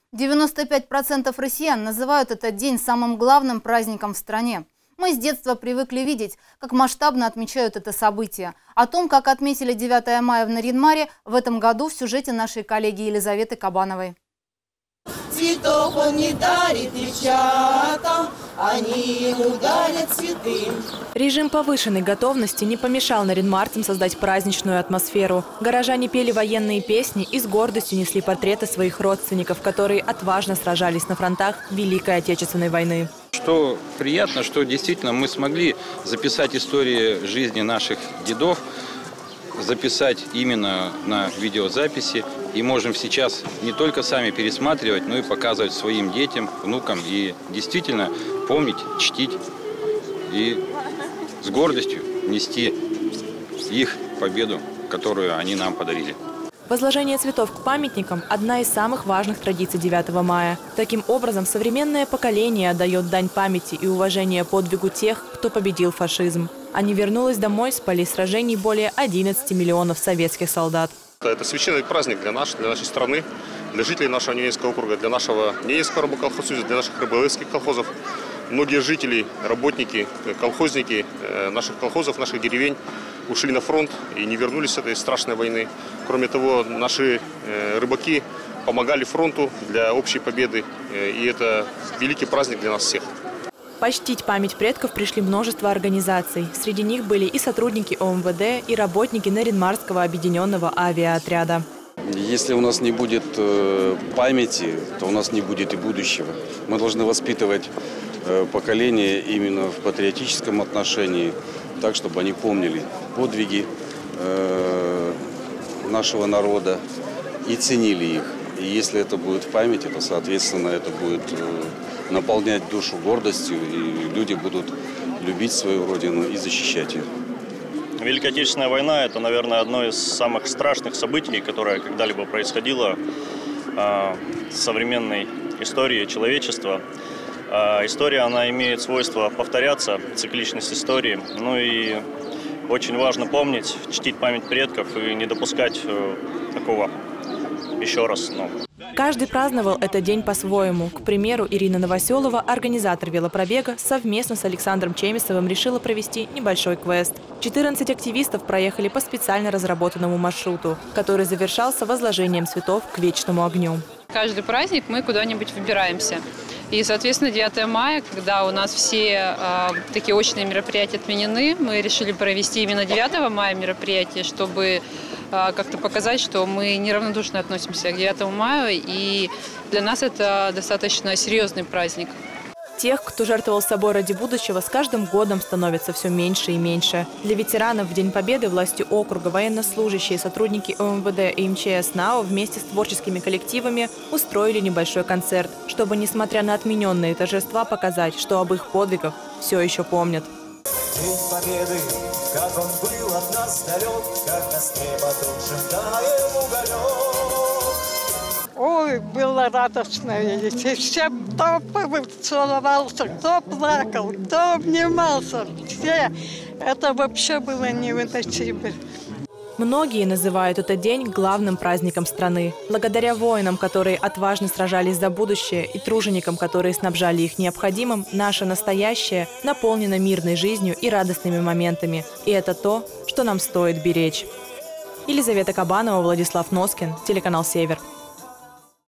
95% россиян называют этот день самым главным праздником в стране. Мы с детства привыкли видеть, как масштабно отмечают это событие. О том, как отметили 9 мая в Нарьян-Маре, в этом году в сюжете нашей коллеги Елизаветы Кабановой. Цветов он не дарит девчатам, они ему дарят цветы. Режим повышенной готовности не помешал нарьян-марцам создать праздничную атмосферу. Горожане пели военные песни и с гордостью несли портреты своих родственников, которые отважно сражались на фронтах Великой Отечественной войны. Что приятно, что действительно мы смогли записать истории жизни наших дедов, записать именно на видеозаписи. И можем сейчас не только сами пересматривать, но и показывать своим детям, внукам. И действительно помнить, чтить и с гордостью нести их победу, которую они нам подарили. Возложение цветов к памятникам – одна из самых важных традиций 9 мая. Таким образом, современное поколение отдает дань памяти и уважения подвигу тех, кто победил фашизм. А не вернулось домой с полей сражений более 11 миллионов советских солдат. Это священный праздник для нашей страны, для жителей нашего Ненецкого округа, для нашего Ненецкого рыбоколхоза, для наших рыболовецких колхозов. Многие жители, работники, колхозники наших колхозов, наших деревень ушли на фронт и не вернулись с этой страшной войны. Кроме того, наши рыбаки помогали фронту для общей победы, и это великий праздник для нас всех. Почтить память предков пришли множество организаций. Среди них были и сотрудники ОМВД, и работники Нарьян-Марского объединенного авиаотряда. Если у нас не будет памяти, то у нас не будет и будущего. Мы должны воспитывать поколение именно в патриотическом отношении, так, чтобы они помнили подвиги нашего народа и ценили их. И если это будет в памяти, то, соответственно, это будет наполнять душу гордостью, и люди будут любить свою родину и защищать ее. Великая Отечественная война – это, наверное, одно из самых страшных событий, которое когда-либо происходило в современной истории человечества. История, она имеет свойство повторяться, цикличность истории. Ну и очень важно помнить, чтить память предков и не допускать такого еще раз. Каждый праздновал этот день по-своему. К примеру, Ирина Новоселова, организатор велопробега, совместно с Александром Чемисовым решила провести небольшой квест. 14 активистов проехали по специально разработанному маршруту, который завершался возложением цветов к вечному огню. Каждый праздник мы куда-нибудь выбираемся. И, соответственно, 9 мая, когда у нас все такие очные мероприятия отменены, мы решили провести именно 9 мая мероприятие, чтобы как-то показать, что мы неравнодушно относимся к 9 мая, и для нас это достаточно серьезный праздник. Тех, кто жертвовал собой ради будущего, с каждым годом становится все меньше и меньше. Для ветеранов в День Победы власти округа, военнослужащие, сотрудники ОМВД и МЧС НАО вместе с творческими коллективами устроили небольшой концерт, чтобы, несмотря на отмененные торжества, показать, что об их подвигах все еще помнят. День Победы, как он был от нас далек, как на костре потухшим таял уголек. Ой, было радостно видеть. И все, кто целовался, кто плакал, кто обнимался. Все. Это вообще было невыносимо. Многие называют этот день главным праздником страны. Благодаря воинам, которые отважно сражались за будущее, и труженикам, которые снабжали их необходимым, наше настоящее наполнено мирной жизнью и радостными моментами. И это то, что нам стоит беречь. Елизавета Кабанова, Владислав Носкин, телеканал «Север».